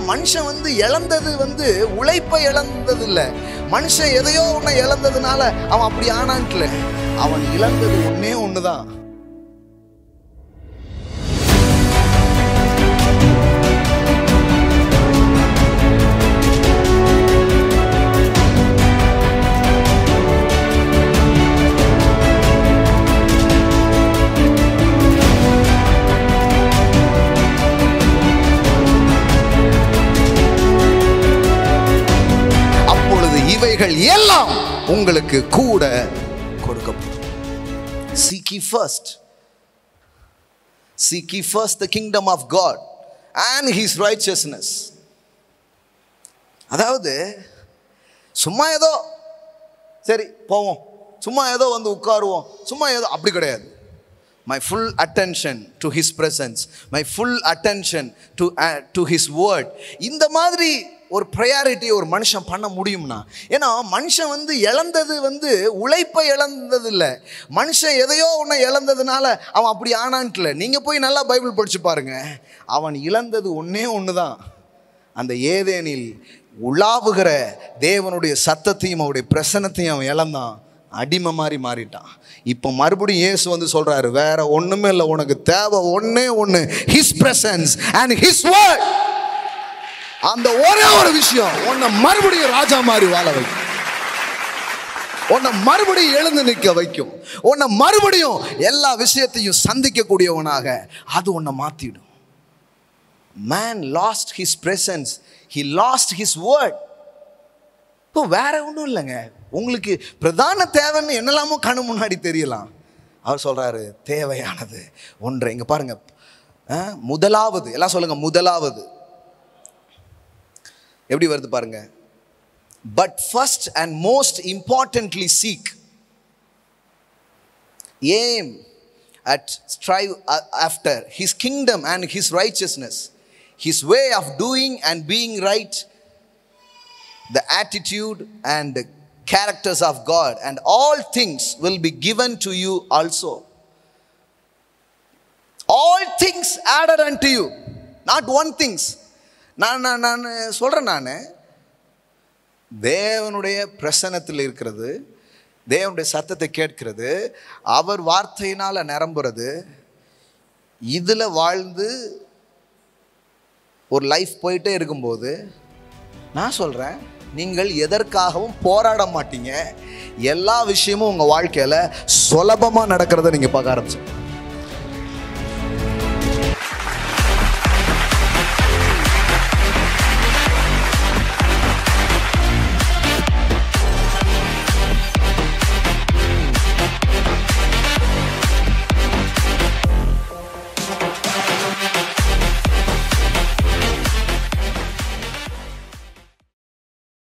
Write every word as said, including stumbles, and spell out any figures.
மனுஷன் வந்து இழந்தது வந்து உழைப்பை இழந்தது இல்லை. மனுஷன் எதையோ ஒன்று இழந்ததுனால அவன் அப்படி ஆனான்ல. அவன் இழந்தது ஒன்னே ஒண்ணுதான். இவைகள் எல்லாம் உங்களுக்கு கூட கொடுக்கப்படும். Seek ye first. Seek ye first the kingdom of God and his righteousness. அதாவது சும்மா ஏதோ சரி போவோம், சும்மா ஏதோ வந்து உட்காருவோம், சும்மா ஏதோ அப்படி கிடையாது. My full attention to his presence, my full attention to uh, to his word. இந்த மாதிரி ஒரு ப்ரையாரிட்டி ஒரு மனுஷன் பண்ண முடியும்னா, ஏன்னா மனுஷன் வந்து இழந்தது வந்து உழைப்பை இழந்தது இல்லை. மனுஷன் எதையோ ஒன்று இழந்ததுனால அவன் அப்படி ஆனான்ட்டுல. நீங்கள் போய் நல்லா பைபிள் படித்து பாருங்க. அவன் இழந்தது ஒன்றே ஒன்று தான். அந்த ஏதேனில் உலாவுகிற தேவனுடைய சத்தத்தையும் அவருடைய பிரசன்னத்தையும் அவன் இழந்தான். அடிமை மாதிரி மாறிட்டான். இப்போ மறுபடியும் இயேசு வந்து சொல்றாரு, வேற ஒண்ணுமே இல்லை, உனக்கு தேவை ஒன்னே ஒன்று, his presence and his word. அந்த ஒரே ஒரு விஷயம் உன்னை மறுபடியும் ராஜா மாதிரி வாழ வைக்கும், உன்னை மறுபடியும் எழுந்து நிற்க வைக்கும், உன்னை மறுபடியும் எல்லா விஷயத்தையும் சந்திக்க கூடியவனாக அது உன்னை மாத்திடும். Man lost his presence, he lost his word. இப்போ வேற ஒன்றும் இல்லைங்க. உங்களுக்கு பிரதான தேவைன்னு என்னெல்லாமோ கண்ணு முன்னாடி தெரியலாம். அவர் சொல்றாரு தேவையானது ஒன்றை. இங்க பாருங்க, முதலாவது, எல்லாம் சொல்லுங்க முதலாவது. எப்படி வருது பாருங்க. But first and most importantly seek, aim at, strive after his kingdom and his righteousness, his way of doing and being right, the attitude and the characters of God, and all things will be given to you also. All things added unto you, not one things. நான் நான் சொல்கிறேன், நான் தேவனுடைய பிரசன்னத்தில் இருக்கிறது, தேவனுடைய சத்தத்தை கேட்கிறது, அவர் வார்த்தையினால் நிரம்புறது, இதில் வாழ்ந்து ஒரு லைஃப் போயிட்டே இருக்கும்போது நான் சொல்கிறேன், நீங்கள் எதற்காகவும் போராட மாட்டீங்க. எல்லா விஷயமும் உங்கள் வாழ்க்கையில் சுலபமாக நடக்கிறத நீங்கள் பார்க்க ஆரம்பிச்சு.